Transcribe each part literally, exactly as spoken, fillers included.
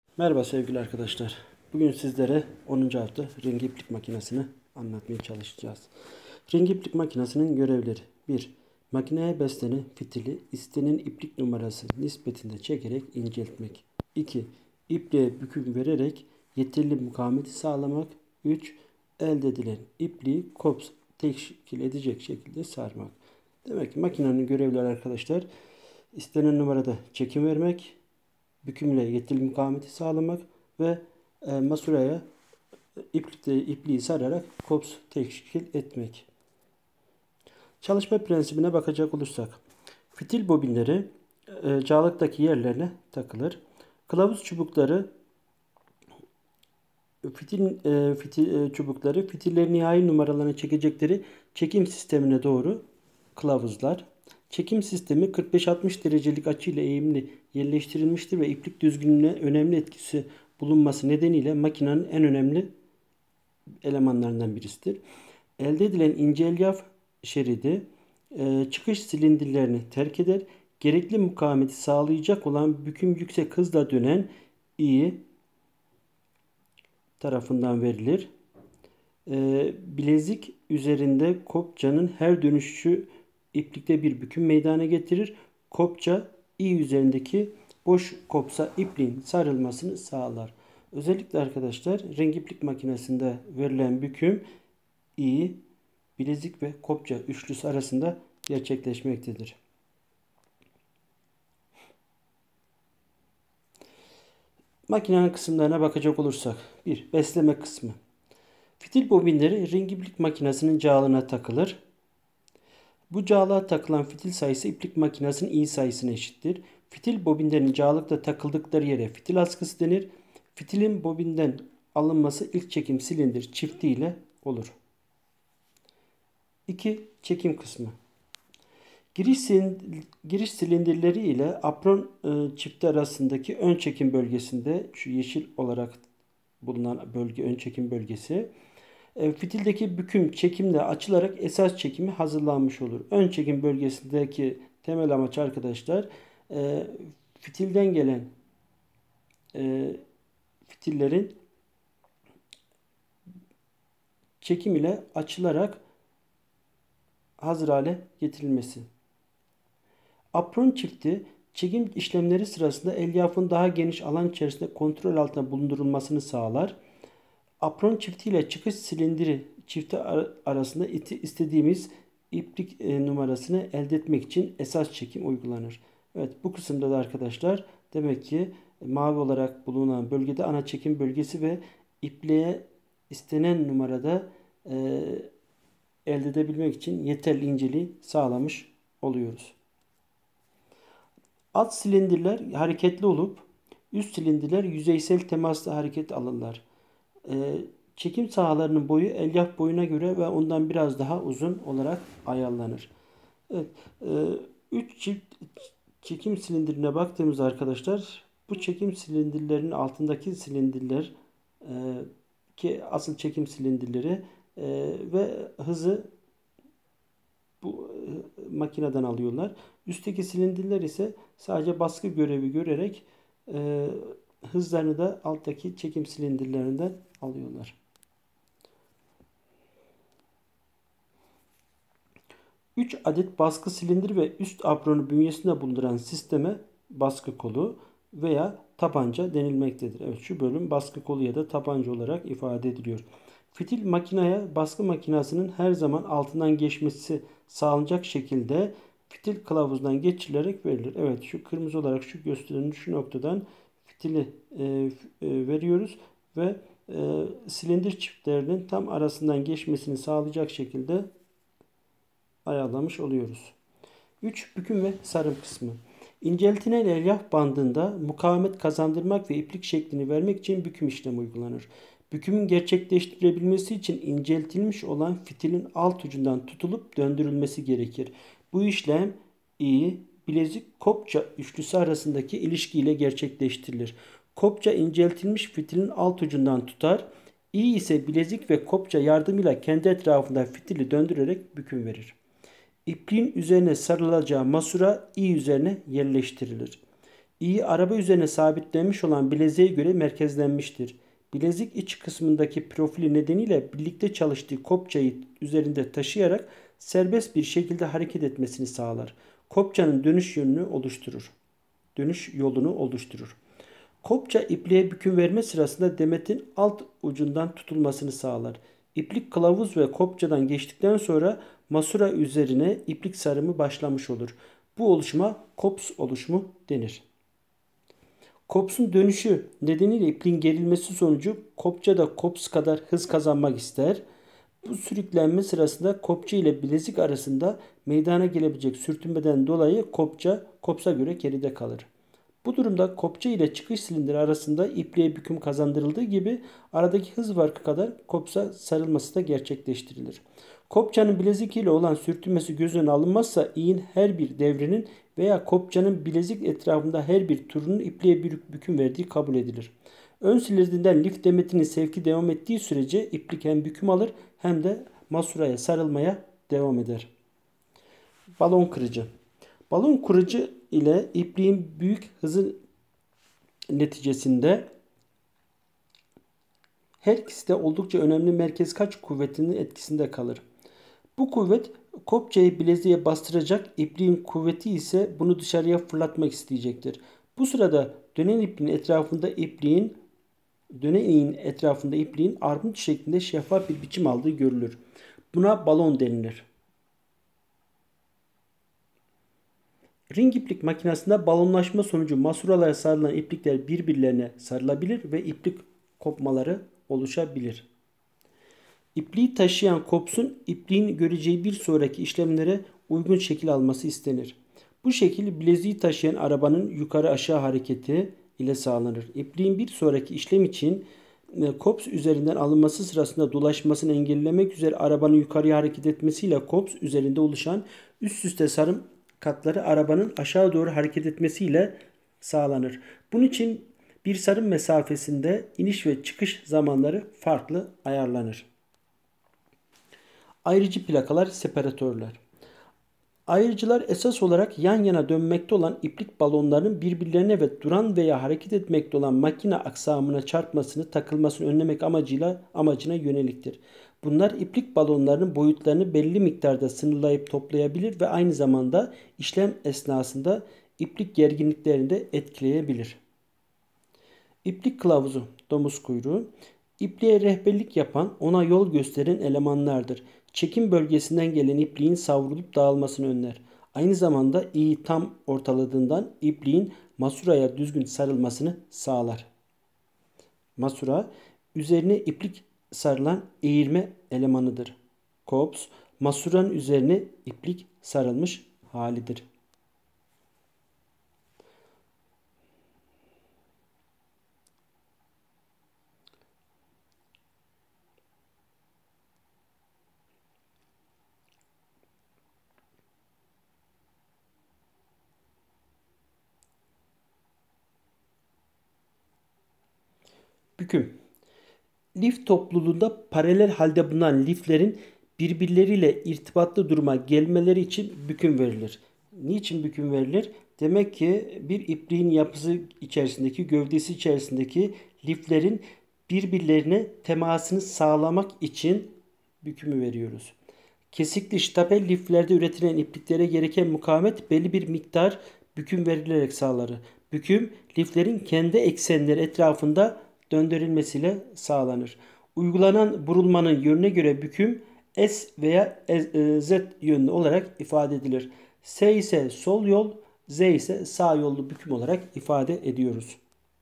Merhaba sevgili arkadaşlar. Bugün sizlere onuncu hafta ring iplik makinesini anlatmaya çalışacağız. Ring iplik makinesinin görevleri: bir. Makineye beslenen fitili istenen iplik numarası nispetinde çekerek inceltmek. iki. İpliğe büküm vererek yeterli mukavemeti sağlamak. üç. Elde edilen ipliği kops teşkil edecek şekilde sarmak. Demek ki makinenin görevleri arkadaşlar: istenen numarada çekim vermek, bükümle yeterli mukavemeti sağlamak ve e, masuraya iplikte, ipliği sararak kops teşkil etmek. Çalışma prensibine bakacak olursak, fitil bobinleri e, cağlıktaki yerlerine takılır. Kılavuz çubukları fitil, e, fitil e, çubukları fitillerin nihai numaralarını çekecekleri çekim sistemine doğru kılavuzlar. Çekim sistemi kırk beş altmış derecelik açıyla eğimli yerleştirilmiştir ve iplik düzgünlüğüne önemli etkisi bulunması nedeniyle makinenin en önemli elemanlarından birisidir. Elde edilen ince elyaf şeridi e, çıkış silindirlerini terk eder. Gerekli mukavemeti sağlayacak olan büküm yüksek hızla dönen i tarafından verilir. E, bilezik üzerinde kopçanın her dönüşü iplikte bir büküm meydana getirir. Kopça i üzerindeki boş kopsa ipliğin sarılmasını sağlar. Özellikle arkadaşlar ring iplik makinesinde verilen büküm i, bilezik ve kopça üçlüsü arasında gerçekleşmektedir. Makinenin kısımlarına bakacak olursak: bir. Besleme kısmı. Fitil bobinleri ring iplik makinesinin cağlığına takılır. Bu cağlığa takılan fitil sayısı iplik makinesinin i sayısına eşittir. Fitil bobinlerin cağlıkta takıldıkları yere fitil askısı denir. Fitilin bobinden alınması ilk çekim silindir çifti ile olur. iki. Çekim kısmı. Giriş, silindir, giriş silindirleri ile apron e, çifti arasındaki ön çekim bölgesinde, şu yeşil olarak bulunan bölge ön çekim bölgesi, e, fitildeki büküm çekimle açılarak esas çekimi hazırlanmış olur. Ön çekim bölgesindeki temel amaç arkadaşlar e, fitilden gelen e, fitillerin çekim ile açılarak hazır hale getirilmesi. Apron çifti çekim işlemleri sırasında elyafın daha geniş alan içerisinde kontrol altında bulundurulmasını sağlar. Apron çifti ile çıkış silindiri çifti arasında istediğimiz iplik numarasını elde etmek için esas çekim uygulanır. Evet, bu kısımda da arkadaşlar demek ki mavi olarak bulunan bölgede ana çekim bölgesi ve ipliğe istenen numarada e, elde edebilmek için yeterli inceliği sağlamış oluyoruz. Alt silindirler hareketli olup üst silindirler yüzeysel temasla hareket alırlar. Ee, çekim sahalarının boyu elyaf boyuna göre ve ondan biraz daha uzun olarak ayarlanır. Evet, üç e, çift çekim silindirine baktığımızda arkadaşlar, bu çekim silindirlerinin altındaki silindirler e, ki asıl çekim silindirleri e, ve hızı bu e, makineden alıyorlar. Üstteki silindirler ise sadece baskı görevi görerek e, hızlarını da alttaki çekim silindirlerinden alıyorlar. üç adet baskı silindir ve üst apronu bünyesinde bulunduran sisteme baskı kolu veya tabanca denilmektedir. Evet, şu bölüm baskı kolu ya da tabanca olarak ifade ediliyor. Fitil makineye baskı makinesinin her zaman altından geçmesi sağlanacak şekilde fitil kılavuzundan geçirilerek verilir. Evet, şu kırmızı olarak şu gösterilen şu noktadan fitili e, e, veriyoruz ve e, silindir çiftlerinin tam arasından geçmesini sağlayacak şekilde ayarlamış oluyoruz. üç. Büküm ve sarım kısmı. İnceltilen elyaf bandında mukavemet kazandırmak ve iplik şeklini vermek için büküm işlemi uygulanır. Bükümün gerçekleştirilebilmesi için inceltilmiş olan fitilin alt ucundan tutulup döndürülmesi gerekir. Bu işlem i, bilezik, kopça üçlüsü arasındaki ilişkiyle gerçekleştirilir. Kopça inceltilmiş fitilin alt ucundan tutar. İ ise bilezik ve kopça yardımıyla kendi etrafında fitili döndürerek büküm verir. İpliğin üzerine sarılacağı masura i üzerine yerleştirilir. İğ araba üzerine sabitlenmiş olan bileziğe göre merkezlenmiştir. Bilezik iç kısmındaki profili nedeniyle birlikte çalıştığı kopçayı üzerinde taşıyarak serbest bir şekilde hareket etmesini sağlar. Kopçanın dönüş yönünü oluşturur. Dönüş yolunu oluşturur. Kopça ipliğe büküm verme sırasında demetin alt ucundan tutulmasını sağlar. İplik kılavuz ve kopçadan geçtikten sonra masura üzerine iplik sarımı başlamış olur. Bu oluşuma kops oluşumu denir. Kopsun dönüşü nedeniyle ipliğin gerilmesi sonucu kopça da kops kadar hız kazanmak ister. Bu sürüklenme sırasında kopça ile bilezik arasında meydana gelebilecek sürtünmeden dolayı kopça kopsa göre geride kalır. Bu durumda kopça ile çıkış silindiri arasında ipliğe büküm kazandırıldığı gibi aradaki hız farkı kadar kopsa sarılması da gerçekleştirilir. Kopçanın bilezik ile olan sürtünmesi göz önüne alınmazsa iğin her bir devrinin veya kopçanın bilezik etrafında her bir turunun ipliğe bir büküm verdiği kabul edilir. Ön silindirinden lif demetinin sevki devam ettiği sürece iplik hem büküm alır hem de masuraya sarılmaya devam eder. Balon kırıcı. Balon kırıcı ile ipliğin büyük hızı neticesinde her ikisi de oldukça önemli merkez kaç kuvvetinin etkisinde kalır. Bu kuvvet kopçayı bileziğe bastıracak, ipliğin kuvveti ise bunu dışarıya fırlatmak isteyecektir. Bu sırada dönen ipliğin etrafında ipliğin dönen iğin etrafında ipliğin armut şeklinde şeffaf bir biçim aldığı görülür. Buna balon denilir. Ring iplik makinesinde balonlaşma sonucu masuralara sarılan iplikler birbirlerine sarılabilir ve iplik kopmaları oluşabilir. İpliği taşıyan kopsun ipliğin göreceği bir sonraki işlemlere uygun şekil alması istenir. Bu şekil bileziği taşıyan arabanın yukarı aşağı hareketi ile sağlanır. İpliğin bir sonraki işlem için kops üzerinden alınması sırasında dolaşmasını engellemek üzere arabanın yukarıya hareket etmesiyle kops üzerinde oluşan üst üste sarım katları arabanın aşağı doğru hareket etmesiyle sağlanır. Bunun için bir sarım mesafesinde iniş ve çıkış zamanları farklı ayarlanır. Ayrıcı plakalar, separatörler. Ayrıcılar esas olarak yan yana dönmekte olan iplik balonlarının birbirlerine ve duran veya hareket etmekte olan makine aksamına çarpmasını, takılmasını önlemek amacıyla amacına yöneliktir. Bunlar iplik balonlarının boyutlarını belli miktarda sınırlayıp toplayabilir ve aynı zamanda işlem esnasında iplik gerginliklerini de etkileyebilir. İplik kılavuzu, domuz kuyruğu, ipliğe rehberlik yapan, ona yol gösteren elemanlardır. Çekim bölgesinden gelen ipliğin savrulup dağılmasını önler. Aynı zamanda iği tam ortaladığından ipliğin masuraya düzgün sarılmasını sağlar. Masura, üzerine iplik sarılan eğirme elemanıdır. Kops, masuranın üzerine iplik sarılmış halidir. Büküm. Lif topluluğunda paralel halde bulunan liflerin birbirleriyle irtibatlı duruma gelmeleri için büküm verilir. Niçin büküm verilir? Demek ki bir ipliğin yapısı içerisindeki, gövdesi içerisindeki liflerin birbirlerine temasını sağlamak için bükümü veriyoruz. Kesikli ştapel liflerde üretilen ipliklere gereken mukavemet belli bir miktar büküm verilerek sağlanır. Büküm liflerin kendi eksenleri etrafında döndürülmesiyle sağlanır. Uygulanan burulmanın yönüne göre büküm S veya Z yönlü olarak ifade edilir. S ise sol yol, Z ise sağ yollu büküm olarak ifade ediyoruz.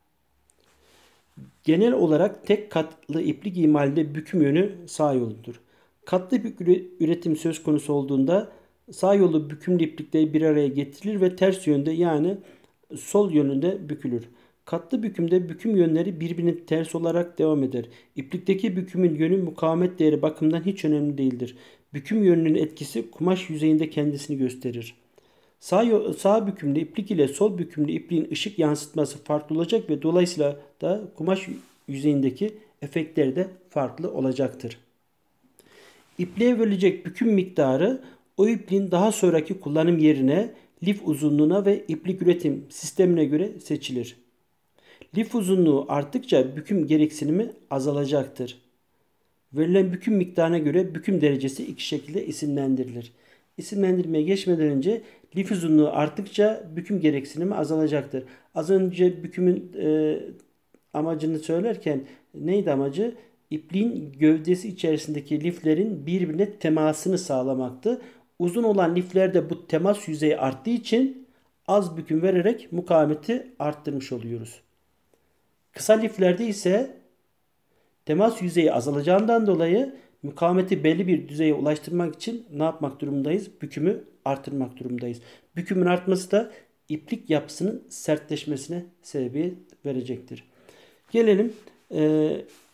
Genel olarak tek katlı iplik imalinde büküm yönü sağ yolludur. Katlı bir üretim söz konusu olduğunda sağ yollu bükümlü iplikler bir araya getirilir ve ters yönde yani sol yönünde bükülür. Katlı bükümde büküm yönleri birbirinin ters olarak devam eder. İplikteki bükümün yönü mukavemet değeri bakımından hiç önemli değildir. Büküm yönünün etkisi kumaş yüzeyinde kendisini gösterir. Sağ, sağ bükümlü iplik ile sol bükümlü ipliğin ışık yansıtması farklı olacak ve dolayısıyla da kumaş yüzeyindeki efektleri de farklı olacaktır. İpliğe verilecek büküm miktarı o ipliğin daha sonraki kullanım yerine lif uzunluğuna ve iplik üretim sistemine göre seçilir. Lif uzunluğu arttıkça büküm gereksinimi azalacaktır. Verilen büküm miktarına göre büküm derecesi iki şekilde isimlendirilir. İsimlendirmeye geçmeden önce lif uzunluğu arttıkça büküm gereksinimi azalacaktır. Az önce bükümün e, amacını söylerken neydi amacı? İpliğin gövdesi içerisindeki liflerin birbirine temasını sağlamaktı. Uzun olan liflerde bu temas yüzeyi arttığı için az büküm vererek mukavemeti arttırmış oluyoruz. Kısa liflerde ise temas yüzeyi azalacağından dolayı mukavemeti belli bir düzeye ulaştırmak için ne yapmak durumundayız? Bükümü arttırmak durumundayız. Bükümün artması da iplik yapısının sertleşmesine sebebiyet verecektir. Gelelim e,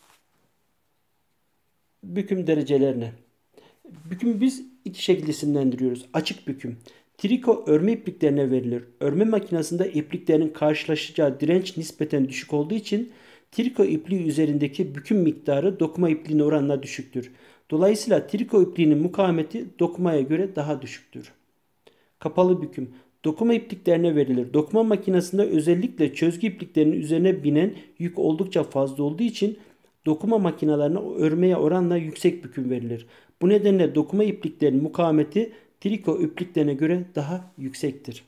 büküm derecelerine. Bükümü biz iki şekilde isimlendiriyoruz. Açık büküm. Triko örme ipliklerine verilir. Örme makinesinde ipliklerin karşılaşacağı direnç nispeten düşük olduğu için triko ipliği üzerindeki büküm miktarı dokuma ipliğine oranla düşüktür. Dolayısıyla triko ipliğinin mukavemeti dokumaya göre daha düşüktür. Kapalı büküm. Dokuma ipliklerine verilir. Dokuma makinesinde özellikle çözgü ipliklerinin üzerine binen yük oldukça fazla olduğu için dokuma makinelerine örmeye oranla yüksek büküm verilir. Bu nedenle dokuma ipliklerinin mukavemeti triko ipliklerine göre daha yüksektir.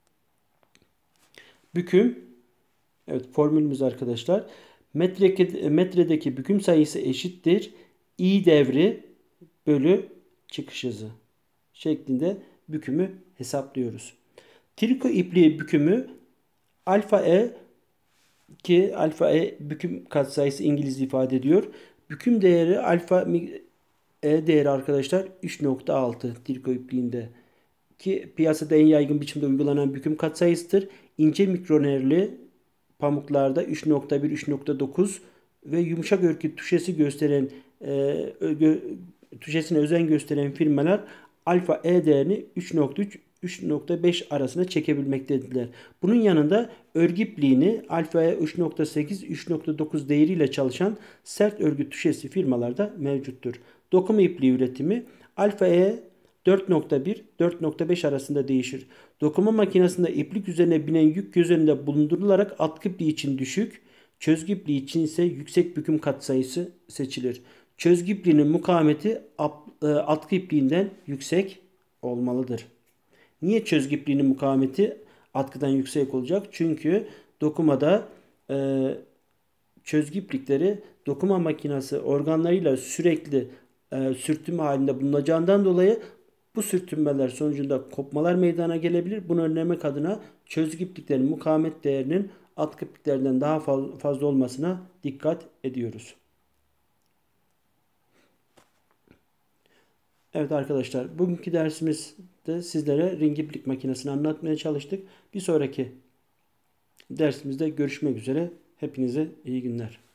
Büküm, evet formülümüz arkadaşlar. Metre, metredeki büküm sayısı eşittir i devri bölü çıkış hızı şeklinde bükümü hesaplıyoruz. Triko ipliği bükümü alfa e ki alfa e büküm katsayısı İngiliz ifade ediyor. Büküm değeri alfa e değeri arkadaşlar üç nokta altı triko ipliğinde ki piyasada en yaygın biçimde uygulanan büküm katsayısıdır. İnce mikronerli pamuklarda üç nokta bir üç nokta dokuz ve yumuşak örgü tuşesi gösteren e, gö, tuşesine özen gösteren firmalar alfa e değerini üç nokta üç üç nokta beş arasına çekebilmektedirler. Bunun yanında örgü ipliğini alfa e üç nokta sekiz üç nokta dokuz değeriyle çalışan sert örgü tuşesi firmalarda mevcuttur. Dokuma ipliği üretimi alfa e dört nokta bir dört nokta beş arasında değişir. Dokuma makinesinde iplik üzerine binen yük göz önünde bulundurularak atkı ipliği için düşük, çözgü ipliği için ise yüksek büküm katsayısı seçilir. Çözgü ipliğinin mukavemeti atkı ipliğinden yüksek olmalıdır. Niye çözgü ipliğinin mukavemeti atkıdan yüksek olacak? Çünkü dokumada e, çözgü iplikleri dokuma makinesi organlarıyla sürekli e, sürtünme halinde bulunacağından dolayı bu sürtünmeler sonucunda kopmalar meydana gelebilir. Bunu önlemek adına çözgü ipliklerin mukavemet değerinin atkı ipliklerden daha fazla olmasına dikkat ediyoruz. Evet arkadaşlar, bugünkü dersimizde sizlere ring iplik makinesini anlatmaya çalıştık. Bir sonraki dersimizde görüşmek üzere. Hepinize iyi günler.